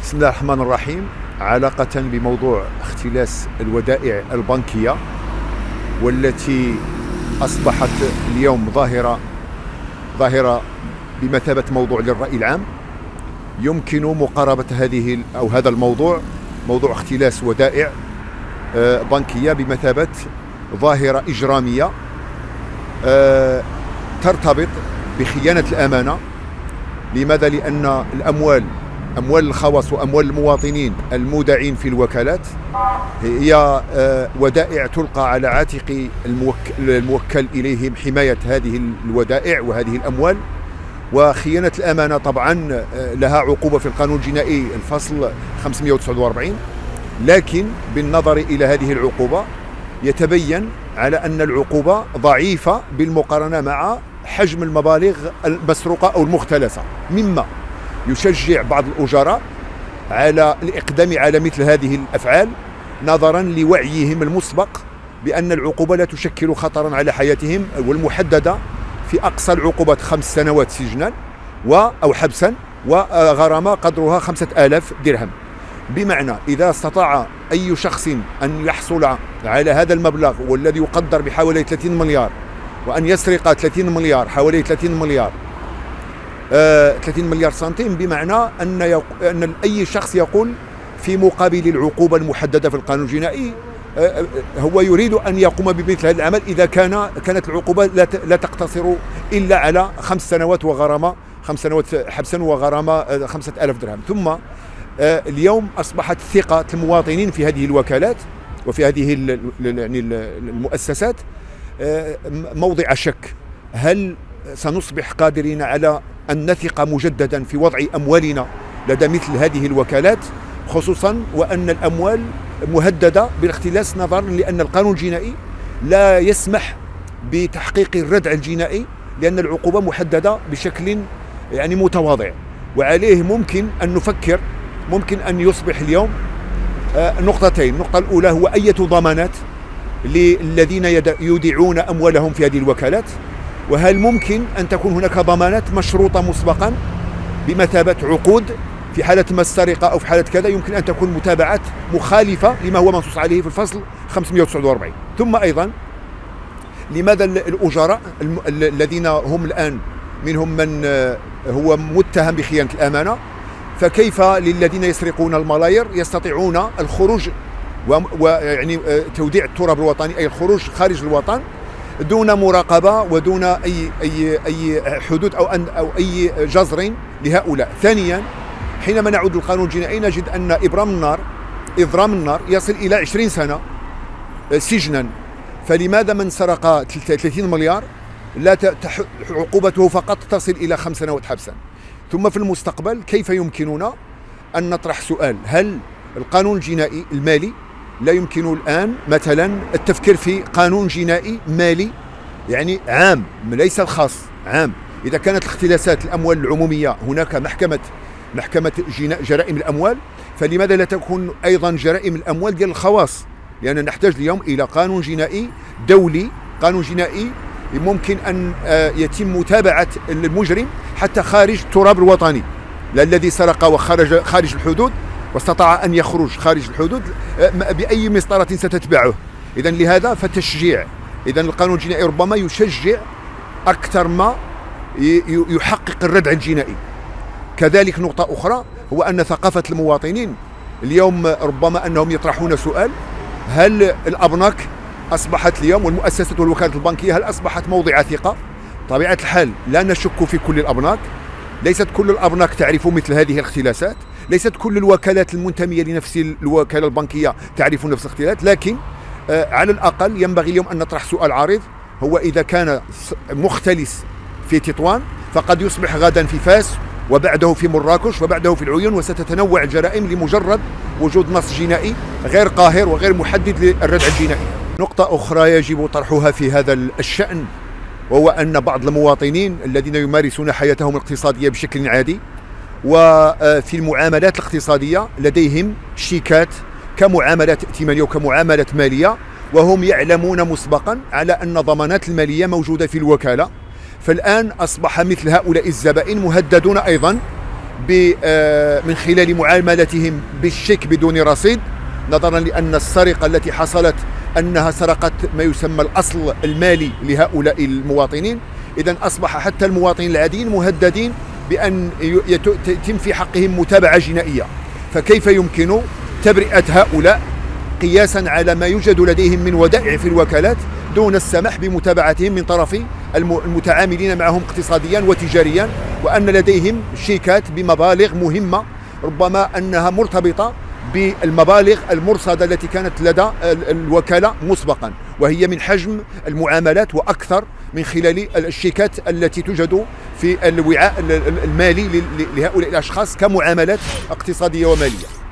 بسم الله الرحمن الرحيم. علاقة بموضوع اختلاس الودائع البنكية والتي أصبحت اليوم ظاهرة بمثابة موضوع للرأي العام، يمكن مقاربة هذا الموضوع، موضوع اختلاس ودائع بنكية، بمثابة ظاهرة إجرامية ترتبط بخيانة الأمانة. لماذا؟ لأن أموال الخواص وأموال المواطنين المودعين في الوكالات هي ودائع تلقى على عاتق الموكل إليهم حماية هذه الودائع وهذه الأموال. وخيانة الأمانة طبعا لها عقوبة في القانون الجنائي الفصل 549، لكن بالنظر إلى هذه العقوبة يتبين على أن العقوبة ضعيفة بالمقارنة مع حجم المبالغ المسروقة أو المختلسة، مما يشجع بعض الأجراء على الإقدام على مثل هذه الأفعال نظرا لوعيهم المسبق بأن العقوبة لا تشكل خطرا على حياتهم، والمحددة في أقصى العقوبات 5 سنوات سجنا أو حبسا وغرامة قدرها 5000 درهم. بمعنى إذا استطاع أي شخص أن يحصل على هذا المبلغ والذي يقدر بحوالي 30 مليار، وأن يسرق 30 مليار، حوالي 30 مليار سنتيم، بمعنى أن أي شخص يقول في مقابل العقوبة المحددة في القانون الجنائي هو يريد أن يقوم بمثل هذا العمل إذا كانت العقوبة لا تقتصر إلا على 5 سنوات وغرامة 5 سنوات حبسا وغرامة 5000 درهم. ثم اليوم أصبحت ثقة المواطنين في هذه الوكالات وفي هذه يعني المؤسسات موضع شك. هل سنصبح قادرين على أن نثق مجددا في وضع أموالنا لدى مثل هذه الوكالات، خصوصا وأن الأموال مهددة بالاختلاس نظرا لأن القانون الجنائي لا يسمح بتحقيق الردع الجنائي، لأن العقوبة محددة بشكل يعني متواضع. وعليه ممكن أن نفكر، ممكن أن يصبح اليوم نقطتين. النقطة الأولى هو أية ضمانات للذين يودعون أموالهم في هذه الوكالات، وهل ممكن أن تكون هناك ضمانات مشروطة مسبقا بمثابة عقود في حالة ما السرقة أو في حالة كذا، يمكن أن تكون متابعات مخالفة لما هو منصوص عليه في الفصل 549. ثم أيضا لماذا الأجراء الذين هم الآن منهم من هو متهم بخيانة الأمانة، فكيف للذين يسرقون الملاير يستطيعون الخروج ويعني توديع التراب الوطني، أي الخروج خارج الوطن دون مراقبة ودون أي حدود أو أي جزر لهؤلاء. ثانيا، حينما نعود للقانون الجنائي نجد أن إضرام النار يصل إلى 20 سنة سجنا. فلماذا من سرق 30 مليار لا عقوبته فقط تصل إلى 5 سنوات حبسا؟ ثم في المستقبل كيف يمكننا أن نطرح سؤال، هل القانون الجنائي المالي لا يمكن الآن مثلا التفكير في قانون جنائي مالي يعني عام، ليس الخاص، عام؟ إذا كانت اختلاسات الأموال العمومية هناك محكمة جرائم الأموال، فلماذا لا تكون أيضا جرائم الأموال ديال الخواص؟ لأن نحتاج اليوم إلى قانون جنائي دولي، قانون جنائي ممكن أن يتم متابعة المجرم حتى خارج التراب الوطني، لا الذي سرق وخرج خارج الحدود واستطاع أن يخرج خارج الحدود بأي مسطرة ستتبعه. إذا لهذا فتشجيع، إذا القانون الجنائي ربما يشجع أكثر ما يحقق الردع الجنائي. كذلك نقطة أخرى هو أن ثقافة المواطنين اليوم ربما أنهم يطرحون سؤال، هل الأبناك أصبحت اليوم والمؤسسات والوكالات البنكية هل أصبحت موضع ثقة؟ طبيعة الحال لا نشك في كل الأبناك، ليست كل الأبناك تعرف مثل هذه الاختلاسات، ليست كل الوكالات المنتمية لنفس الوكالة البنكية تعرف نفس الاختلاس، لكن على الأقل ينبغي اليوم أن نطرح سؤال عارض، هو إذا كان مختلس في تطوان فقد يصبح غدا في فاس، وبعده في مراكش، وبعده في العيون، وستتنوع الجرائم لمجرد وجود نص جنائي غير قاهر وغير محدد للردع الجنائي. نقطة أخرى يجب طرحها في هذا الشأن، وهو أن بعض المواطنين الذين يمارسون حياتهم الاقتصادية بشكل عادي وفي المعاملات الاقتصادية لديهم شيكات كمعاملات ائتمانية وكمعاملات مالية، وهم يعلمون مسبقا على أن ضمانات المالية موجودة في الوكالة. فالآن أصبح مثل هؤلاء الزبائن مهددون أيضا من خلال معاملتهم بالشيك بدون رصيد، نظرا لأن السرقة التي حصلت أنها سرقت ما يسمى الأصل المالي لهؤلاء المواطنين. إذن أصبح حتى المواطنين العاديين مهددين بأن يتم في حقهم متابعة جنائية. فكيف يمكن تبرئة هؤلاء قياسا على ما يوجد لديهم من ودائع في الوكالات دون السماح بمتابعتهم من طرف المتعاملين معهم اقتصاديا وتجاريا، وأن لديهم شيكات بمبالغ مهمة ربما أنها مرتبطة بالمبالغ المرصدة التي كانت لدى الوكالة مسبقا، وهي من حجم المعاملات وأكثر من خلال الشيكات التي توجد في الوعاء المالي لهؤلاء الأشخاص كمعاملات اقتصادية ومالية.